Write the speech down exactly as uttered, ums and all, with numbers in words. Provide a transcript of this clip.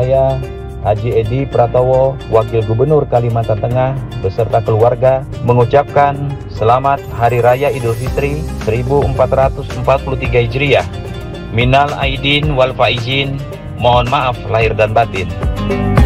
saya, Haji Edi Pratowo, Wakil Gubernur Kalimantan Tengah, beserta keluarga, mengucapkan Selamat Hari Raya Idul Fitri seribu empat ratus empat puluh tiga Hijriah. Minal aidin wal faizin, mohon maaf lahir dan batin.